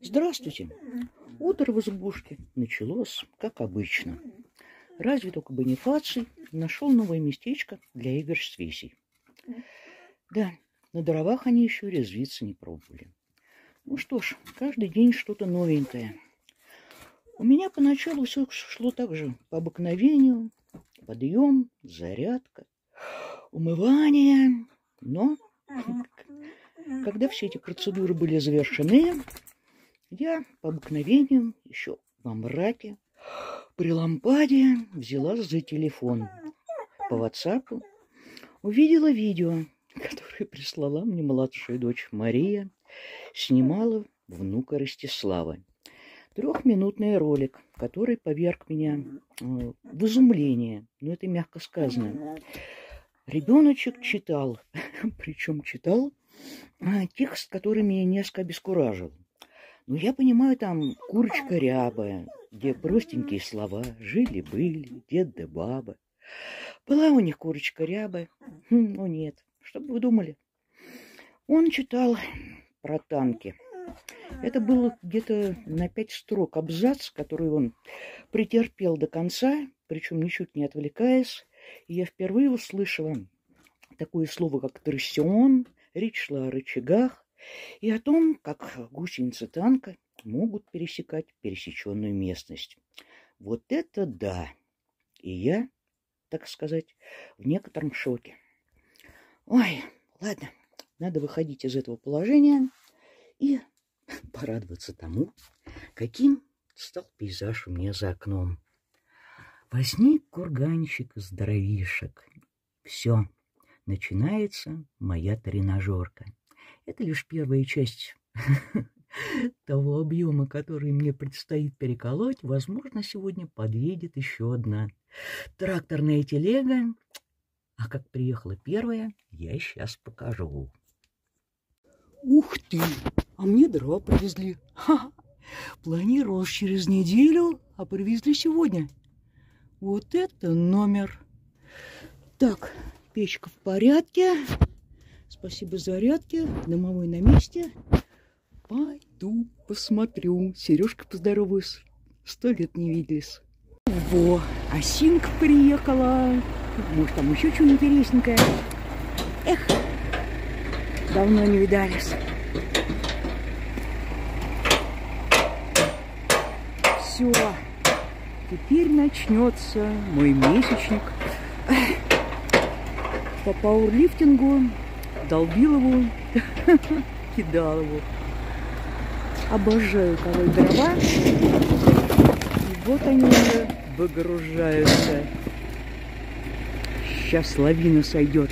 Здравствуйте. Утро в избушке началось, как обычно. Разве только Бонифаций нашел новое местечко для игр с Весей. Да, на дровах они еще резвиться не пробовали. Ну что ж, каждый день что-то новенькое. У меня поначалу все шло так же, по обыкновению. Подъем, зарядка, умывание. Но когда все эти процедуры были завершены, я по обыкновению еще во мраке при лампаде взялась за телефон. По WhatsApp увидела видео, которое прислала мне младшая дочь Мария, снимала внука Ростислава. 3-минутный ролик, который поверг меня в изумление, но это мягко сказано. Ребеночек читал, причем читал текст, который меня несколько обескуражил. Ну, я понимаю, там курочка рябая, где простенькие слова «жили-были», «дед да баба». Была у них курочка рябая. Ну, нет, что бы вы думали? Он читал про танки. Это было где-то на 5 строк абзац, который он претерпел до конца, причем ничуть не отвлекаясь. И я впервые услышала такое слово, как «торсион», речь шла о рычагах и о том, как гусеницы танка могут пересекать пересеченную местность. Вот это да! И я, так сказать, в некотором шоке. Ой, ладно, надо выходить из этого положения и порадоваться тому, каким стал пейзаж у меня за окном. Возник курганчик из дровишек. Все, начинается моя тренажерка. Это лишь первая часть того объема, который мне предстоит переколоть. Возможно, сегодня подъедет еще одна тракторная телега. А как приехала первая, я сейчас покажу. Ух ты! А мне дрова привезли. Ха-ха. Планировал через неделю, а привезли сегодня. Вот это номер. Так, печка в порядке. Спасибо зарядке. Домовой на месте. Пойду посмотрю. Сережка, поздороваюсь. 100 лет не виделись. Во, осинка приехала. Может, там еще что интересненькое. Эх, давно не видались. Все, теперь начнется мой месячник по пауэрлифтингу. Долбил его, кидал его. Обожаю колоть дрова. И вот они уже выгружаются. Сейчас лавина сойдет.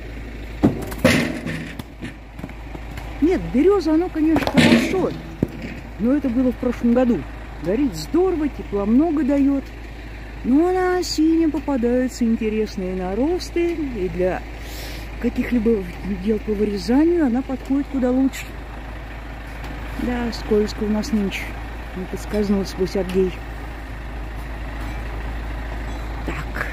Нет, береза, оно, конечно, хорошо. Но это было в прошлом году. Горит здорово, тепла много дает. Но на осине попадаются интересные наросты. И для каких-либо дел по вырезанию она подходит куда лучше. Да, скользко у нас нынче. Не подскользнулся бы Сергей. Так.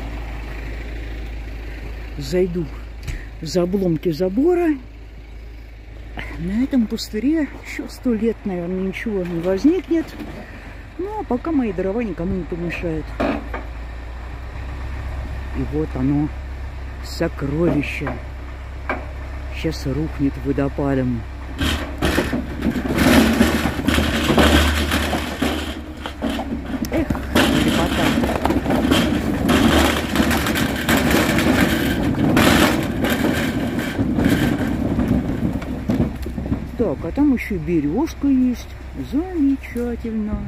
Зайду за обломки забора. На этом пустыре еще 100 лет, наверное, ничего не возникнет. Ну, а пока мои дрова никому не помешают. И вот оно, сокровище. Сейчас рухнет водопадом. Эх, лепота. Так, а там еще и березка есть. Замечательно.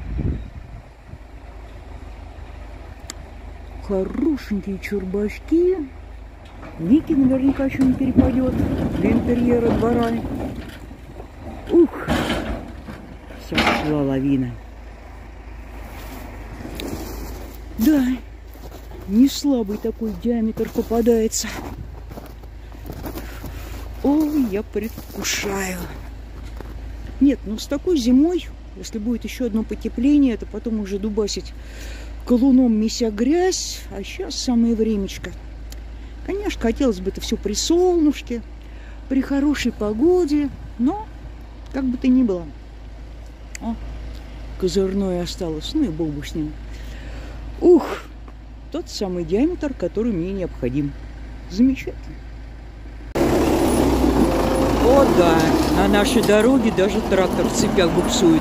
Хорошенькие чурбачки. Нике наверняка еще не перепадет для интерьера двора. Ух! Сошла лавина. Да, не слабый такой диаметр попадается. Ой, я предвкушаю. Нет, ну с такой зимой, если будет еще одно потепление, это потом уже дубасить колуном, меся грязь. А сейчас самое времечко. Конечно, хотелось бы это все при солнышке, при хорошей погоде, но как бы то ни было, О, козырное осталось, ну и бог бы с ним. Ух, тот самый диаметр, который мне необходим. Замечательно. О да, на нашей дороге даже трактор в цепях буксует.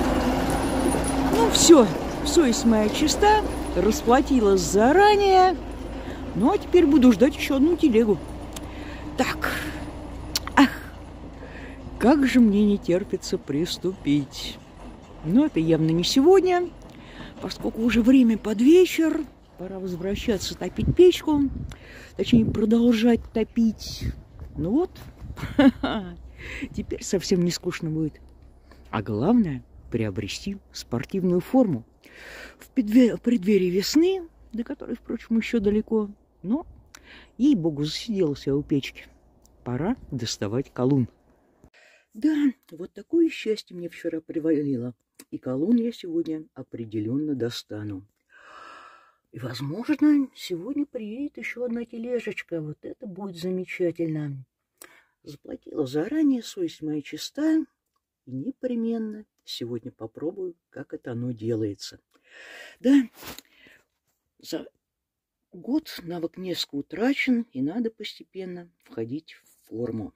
Ну все, совесть моя чиста, расплатилась заранее. Ну а теперь буду ждать еще одну телегу. Так, ах, как же мне не терпится приступить. Но это явно не сегодня, поскольку уже время под вечер. Пора возвращаться топить печку, точнее продолжать топить. Ну вот, теперь совсем не скучно будет. А главное, приобрести спортивную форму. В преддверии весны, до которой, впрочем, еще далеко, но, ей-богу, засиделась я у печки. Пора доставать колун. Да, вот такое счастье мне вчера привалило. И колун я сегодня определенно достану. И, возможно, сегодня приедет еще одна тележечка. Вот это будет замечательно. Заплатила заранее, совесть моя чиста. И непременно сегодня попробую, как это оно делается. Да, за год навык несколько утрачен, и надо постепенно входить в форму.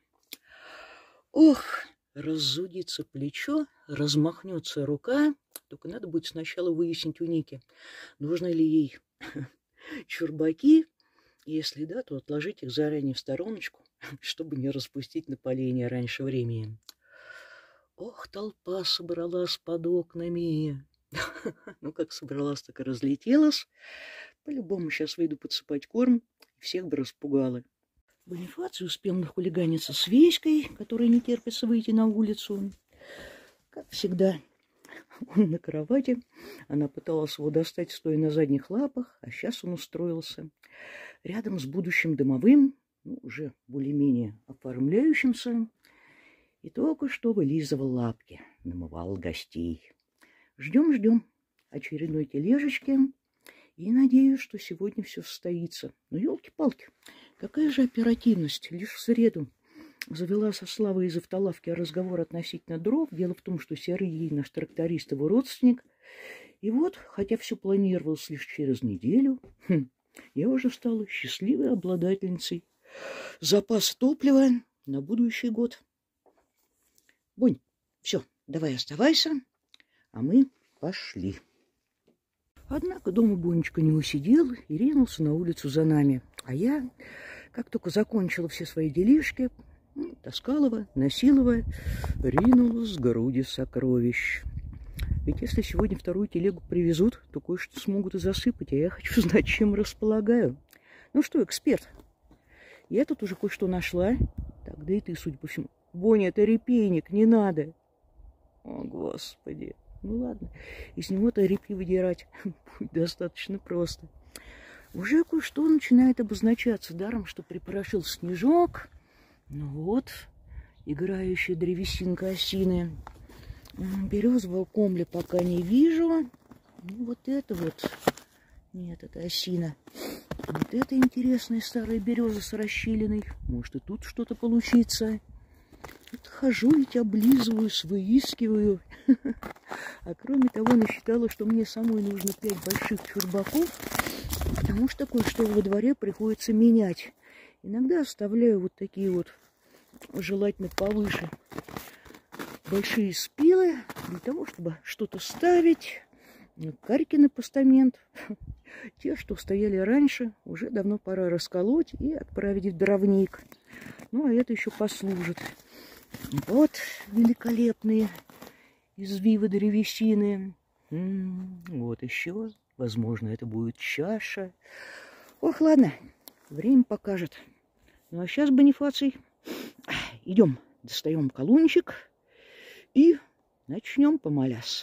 Ох, разудится плечо, размахнется рука. Только надо будет сначала выяснить у Ники, нужны ли ей чурбаки. Если да, то отложить их заранее в стороночку, чтобы не распустить напыление раньше времени. Ох, толпа собралась под окнами. Ну, как собралась, так и разлетелась. По-любому сейчас выйду подсыпать корм, всех бы распугала. Бонифаций успел нахулиганиться с Веськой, которая не терпится выйти на улицу. Как всегда, он на кровати. Она пыталась его достать, стоя на задних лапах, а сейчас он устроился рядом с будущим домовым, ну, уже более-менее оформляющимся, и только что вылизывал лапки, намывал гостей. Ждем очередной тележечки, и надеюсь, что сегодня все состоится. Но елки-палки, какая же оперативность, лишь в среду завела со Славой из автолавки разговор относительно дров. Дело в том, что Серый ей наш тракторист, его родственник. И вот, хотя все планировалось лишь через неделю, я уже стала счастливой обладательницей запаса топлива на будущий год. Бонь, все, давай оставайся, а мы пошли. Однако дома Бонечка не усидел и ринулся на улицу за нами. А я, как только закончила все свои делишки, таскала его, носила его, ринулась с груди сокровищ. Ведь если сегодня вторую телегу привезут, то кое-что смогут и засыпать, а я хочу знать, чем располагаю. Ну что, эксперт, я тут уже кое-что нашла. Так, да и ты, судя по всему. Боня, это репейник, не надо. О, Господи. Ну ладно, из него-то репьи выдирать будет достаточно просто. Уже кое-что начинает обозначаться, даром, что припорошил снежок. Ну вот, играющая древесинка осины. Березового комля пока не вижу. Ну вот это вот. Нет, это осина. Вот это интересная старая береза с расщелиной. Может и тут что-то получится. Вот хожу ведь, облизываюсь, выискиваю. А кроме того, насчитала, что мне самой нужно 5 больших чурбаков, потому что кое-что во дворе приходится менять. Иногда оставляю вот такие вот, желательно повыше, большие спилы для того, чтобы что-то ставить. Карьки на постамент. Те, что стояли раньше, уже давно пора расколоть и отправить в дровник. Ну, а это еще послужит. Вот великолепные извивы древесины. Вот еще. Возможно, это будет чаша. Ох, ладно, время покажет. Ну, а сейчас, Бонифаций, идем, достаем колунчик и начнем помолясь.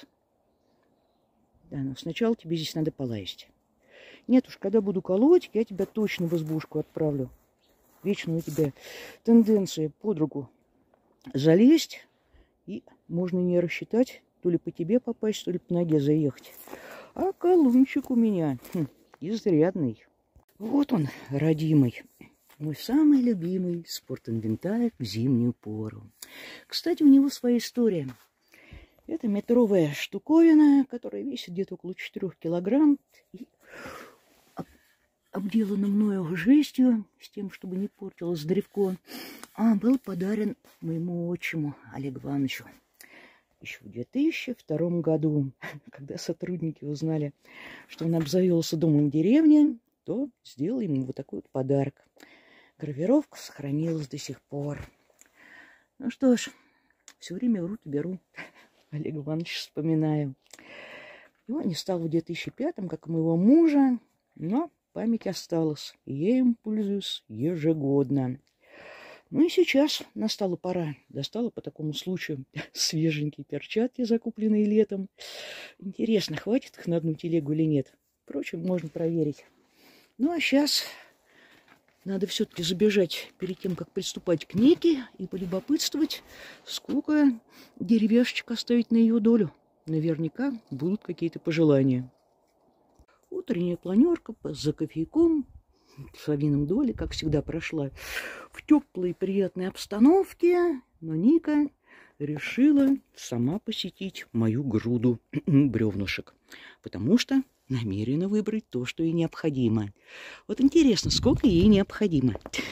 Да, но сначала тебе здесь надо полазить. Нет уж, когда буду колоть, я тебя точно в избушку отправлю. Вечно у тебя тенденция под руку залезть, и можно не рассчитать, то ли по тебе попасть, то ли по ноге заехать. А колунчик у меня изрядный. Вот он, родимый. Мой самый любимый спортинвентарь в зимнюю пору. Кстати, у него своя история. Это метровая штуковина, которая весит где-то около 4 килограмм. И обделана мною жестью, с тем, чтобы не портилось древко. Был подарен моему отчиму Олегу Ивановичу еще в 2002 году, когда сотрудники узнали, что он обзавелся домом в деревне, то сделал ему вот такой вот подарок. Гравировка сохранилась до сих пор. Ну что ж, все время в руки беру. Олег Иванович вспоминаю. Его не стало в 2005-м, как и моего мужа, но память осталась, и я им пользуюсь ежегодно. Ну и сейчас настала пора. Достала по такому случаю свеженькие перчатки, закупленные летом. Интересно, хватит их на одну телегу или нет? Впрочем, можно проверить. Ну а сейчас надо все-таки забежать перед тем, как приступать к Нике, и полюбопытствовать, сколько деревяшечек оставить на ее долю. Наверняка будут какие-то пожелания. Утренняя планерка за кофейком в Савином доле, как всегда, прошла в теплой и приятной обстановке, но Ника решила сама посетить мою груду бревнышек, потому что намерена выбрать то, что ей необходимо. Вот интересно, сколько ей необходимо.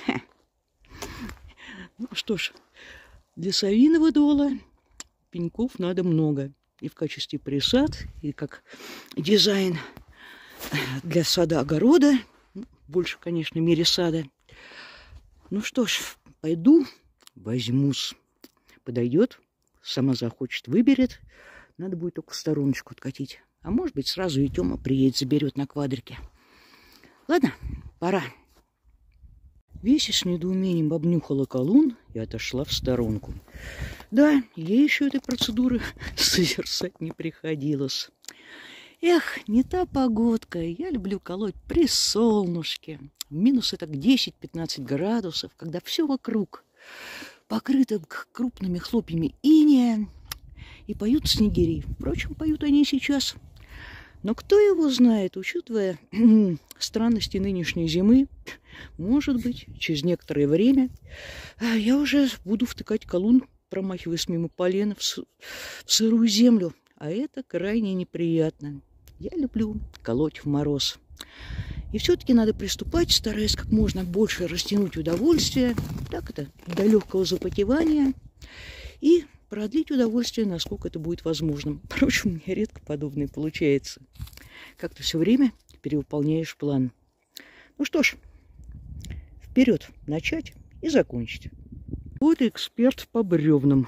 Ну что ж, для Савиного дола пеньков надо много. И в качестве присад, и как дизайн для сада-огорода. Больше, конечно, в мире сада. Ну что ж, пойду, возьмусь. Подойдет, сама захочет, выберет. Надо будет только в стороночку откатить. А может быть, сразу и Тёма приедет, заберет на квадрике. Ладно, пора. Веся с недоумением обнюхала колун и отошла в сторонку. Да, ей еще этой процедуры созерцать не приходилось. Эх, не та погодка. Я люблю колоть при солнышке. В минус это 10-15 градусов, когда все вокруг покрыто крупными хлопьями инея. И поют снегири. Впрочем, поют они сейчас. Но кто его знает, учитывая странности нынешней зимы, может быть, через некоторое время я уже буду втыкать колун, промахиваясь мимо полена в сырую землю. А это крайне неприятно. Я люблю колоть в мороз. И все-таки надо приступать, стараясь как можно больше растянуть удовольствие, так это, до легкого запотевания, и продлить удовольствие, насколько это будет возможным. Впрочем, у меня редко подобное получается. Как-то все время перевыполняешь план. Ну что ж, вперед, начать и закончить. Вот эксперт по бревнам.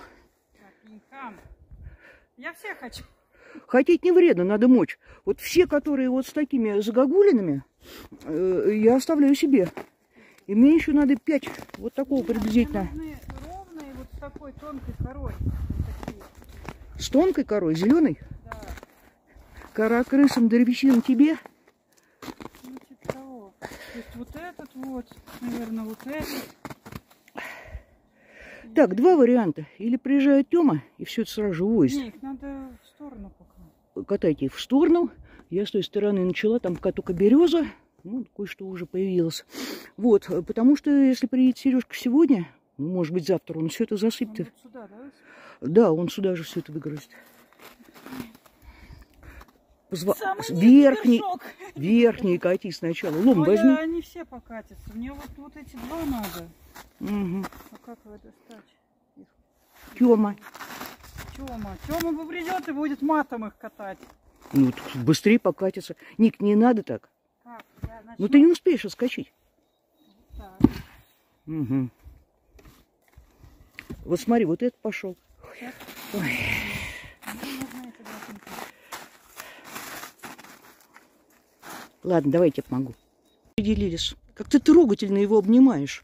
Я все хочу. Хотеть не вредно, надо мочь. Вот все, которые вот с такими загогулинами, я оставляю себе. И мне еще надо 5 вот такого приблизительно. Мне нужны ровные, вот с такой тонкой корой. Вот с тонкой корой, зеленой? Да. Кора крысам, древесинам тебе? Ну, типа того. То есть вот этот вот, наверное, вот этот. Так, два варианта. Или приезжает Тёма, и все это сразу же увозит. Не, их надо в сторону пока. Катайте их в сторону. Я с той стороны начала, там пока только береза. Ну, кое-что уже появилось. Вот, потому что если приедет Сережка сегодня, ну, может быть, завтра он все это засыпет. Он вот сюда, да? Да, он сюда же все это выгрузит. Верхний кати сначала. Лом возьми. Они все покатятся. Мне вот эти два надо. Угу. А как его достать? Тёма. Тёма придет и будет матом их катать. Ну, быстрее покатится. Ник, не надо так. Как? Ну, ты не успеешь отскочить. Так. Угу. Вот смотри, вот этот пошел. Ой. Ладно, давай я тебе помогу. Поделились. Как ты трогательно его обнимаешь.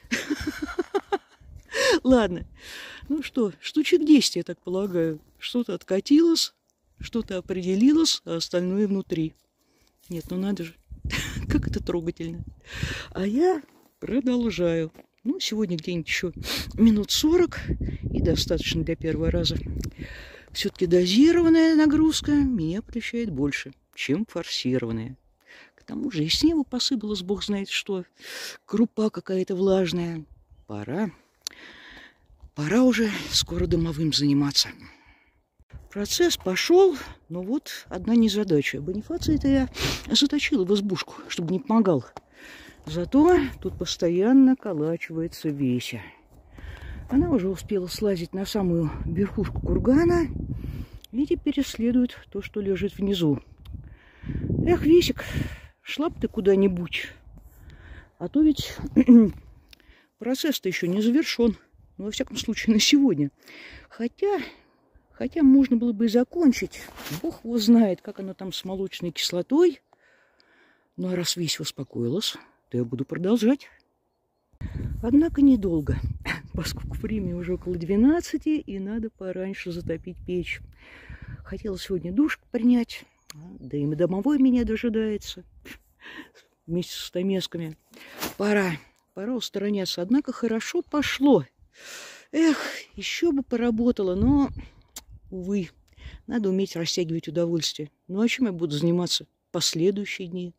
Ладно. Ну что, штучек 10, я так полагаю. Что-то откатилось, что-то определилось, а остальное внутри. Нет, ну надо же. Как это трогательно. А я продолжаю. Ну, сегодня где-нибудь еще минут 40. И достаточно для первого раза. Все-таки дозированная нагрузка меня прельщает больше, чем форсированная. К тому же и с неба посыпалось, бог знает что. Крупа какая-то влажная. Пора уже скоро домовым заниматься. Процесс пошел, но вот одна незадача. Бонифация-то я заточила в избушку, чтобы не помогал. Зато тут постоянно колачивается Веся. Она уже успела слазить на самую верхушку кургана и теперь исследует то, что лежит внизу. Эх, Весик, шла бы ты куда-нибудь. А то ведь процесс-то еще не завершен. Ну, во всяком случае, на сегодня. Хотя можно было бы и закончить. Бог его знает, как оно там с молочной кислотой. Ну, а раз Веся успокоилась, то я буду продолжать. Однако недолго, поскольку время уже около 12, и надо пораньше затопить печь. Хотела сегодня душ принять, да и домовой меня дожидается вместе с стамесками. Пора устраняться. Однако хорошо пошло. Эх, еще бы поработала, но, увы, надо уметь растягивать удовольствие. Ну, а чем я буду заниматься последующие дни?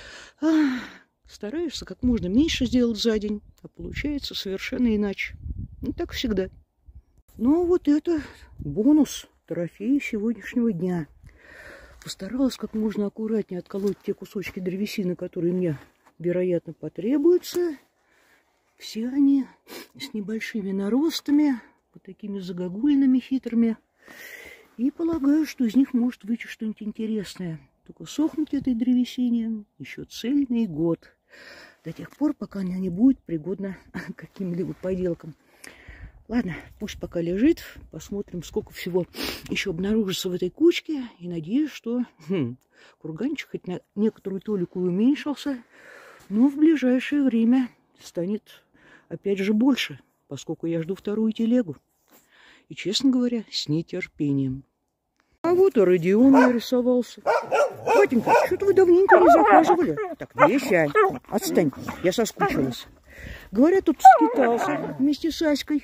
Стараешься как можно меньше сделать за день, а получается совершенно иначе. Ну, так всегда. Ну, вот это бонус, трофей сегодняшнего дня. Постаралась как можно аккуратнее отколоть те кусочки древесины, которые мне, вероятно, потребуются. Все они с небольшими наростами, вот такими загогульными, хитрыми. И полагаю, что из них может выйти что-нибудь интересное. Только сохнуть этой древесине еще цельный год. До тех пор, пока она не будет пригодна к каким-либо поделкам. Ладно, пусть пока лежит. Посмотрим, сколько всего еще обнаружится в этой кучке. И надеюсь, что курганчик хоть на некоторую толику уменьшился, но в ближайшее время станет опять же больше, поскольку я жду вторую телегу. И, честно говоря, с нетерпением. А вот и Родион нарисовался. Батенька, что-то вы давненько не захаживали. Так, Веся, отстань, я соскучилась. Говорят, тут скитался вместе с Аськой.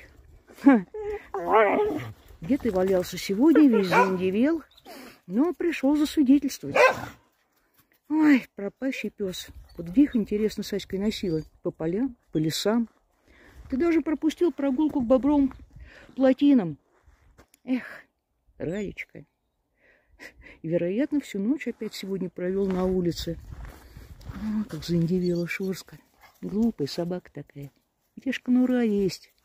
Где ты валялся сегодня, весь заиндевел, но пришел засвидетельствовать. Ой, пропащий пес. Вот где их, интересно, с Аськой носила? По полям, по лесам. Ты даже пропустил прогулку к бобровым плотинам. Эх, Раечка. Вероятно, всю ночь опять сегодня провел на улице. О, как заиндевела Шурска. Глупая собака такая. Где ж конура есть?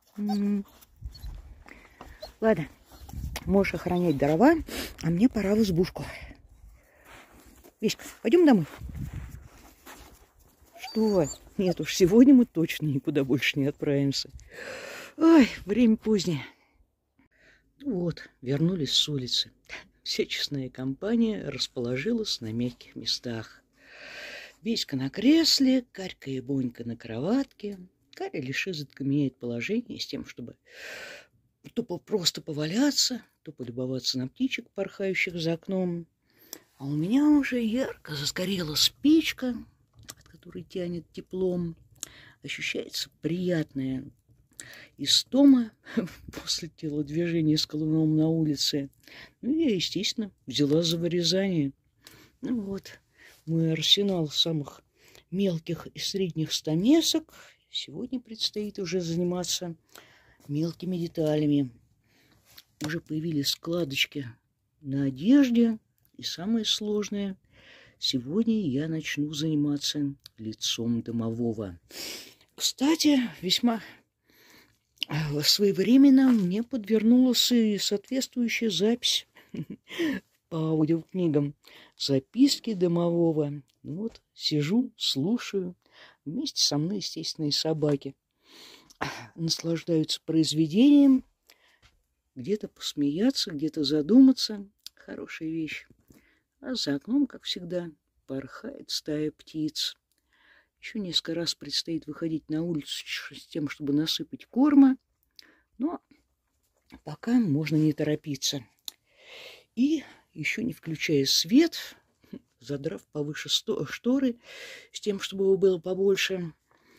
Ладно, можешь охранять дрова, а мне пора в избушку. Веська, пойдем домой? Что? Нет уж, сегодня мы точно никуда больше не отправимся. Ой, время позднее. Ну вот, вернулись с улицы. Вся честная компания расположилась на мягких местах. Веська на кресле, Карька и Бонька на кроватке. Каря лишь изредка меняет положение с тем, чтобы то просто поваляться, то полюбоваться на птичек, порхающих за окном. А у меня уже ярко загорелась печка, от которой тянет теплом. Ощущается приятная истома после телодвижения с колуном на улице. Ну, я, естественно, взяла за вырезание. Ну вот, мой арсенал самых мелких и средних стамесок. Сегодня предстоит уже заниматься мелкими деталями. Уже появились складочки на одежде. И самое сложное, сегодня я начну заниматься лицом домового. Кстати, весьма своевременно мне подвернулась и соответствующая запись по аудиокнигам. Записки домового. Вот, сижу, слушаю. Вместе со мной, естественно, и собаки. Наслаждаются произведением. Где-то посмеяться, где-то задуматься. Хорошая вещь. А за окном, как всегда, порхает стая птиц. Еще несколько раз предстоит выходить на улицу с тем, чтобы насыпать корма. Но пока можно не торопиться. И еще не включая свет, задрав повыше шторы, с тем, чтобы его было побольше,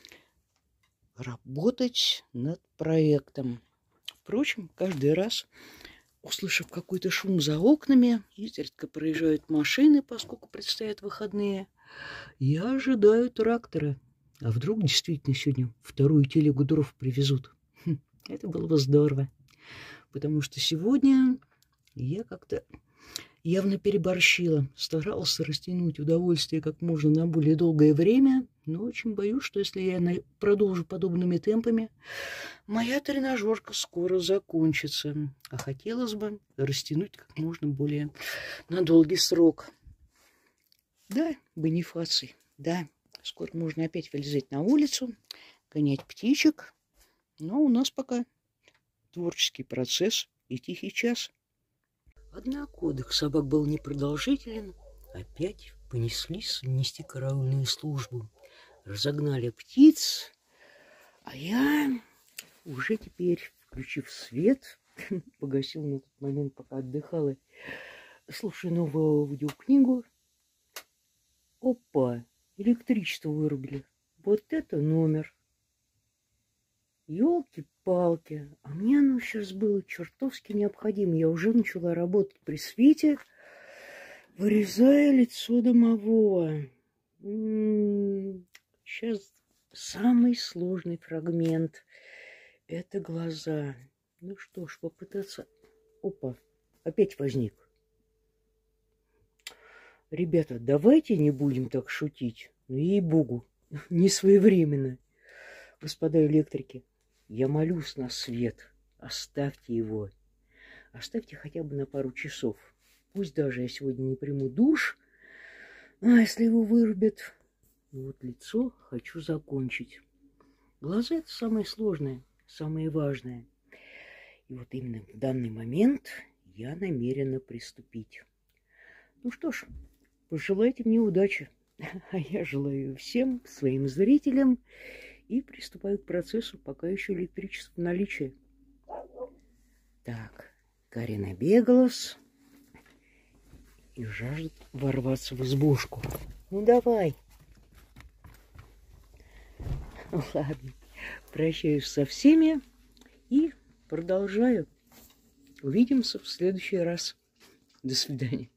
работать над проектом. Впрочем, каждый раз, услышав какой-то шум за окнами, изредка проезжают машины, поскольку предстоят выходные, я ожидаю трактора. А вдруг действительно сегодня вторую телегу дров привезут? Это было бы здорово. Потому что сегодня Я как-то явно переборщила. Старался растянуть удовольствие как можно на более долгое время, но очень боюсь, что если я продолжу подобными темпами, моя тренажерка скоро закончится. А хотелось бы растянуть как можно более на долгий срок. Да, Бонифаций, да. Скоро можно опять вылезать на улицу, гонять птичек. Но у нас пока творческий процесс и тихий час. Однако отдых собак был непродолжителен. Опять понеслись нести караульную службу. Разогнали птиц. А я уже теперь, включив свет, погасил на тот момент, пока отдыхала, слушаю новую аудиокнигу. Опа, электричество вырубили. Вот это номер. Ёлки-палки, а мне оно сейчас было чертовски необходимо. Я уже начала работать при свете, вырезая лицо домового. Сейчас самый сложный фрагмент. Это глаза. Ну что ж, попытаться... Опа, опять возник. Ребята, давайте не будем так шутить. Ну, ей-богу, не своевременно. Господа электрики, я молюсь на свет. Оставьте его. Оставьте хотя бы на пару часов. Пусть даже я сегодня не приму душ. А если его вырубят? Вот лицо хочу закончить. Глаза — это самое сложное, самое важное. И вот именно в данный момент я намерена приступить. Ну что ж, пожелайте мне удачи. А я желаю всем своим зрителям и приступаю к процессу, пока еще электричество в наличии. Так, Каря набегалась и жаждет ворваться в избушку. Ну давай. Ладно, прощаюсь со всеми и продолжаю. Увидимся в следующий раз. До свидания.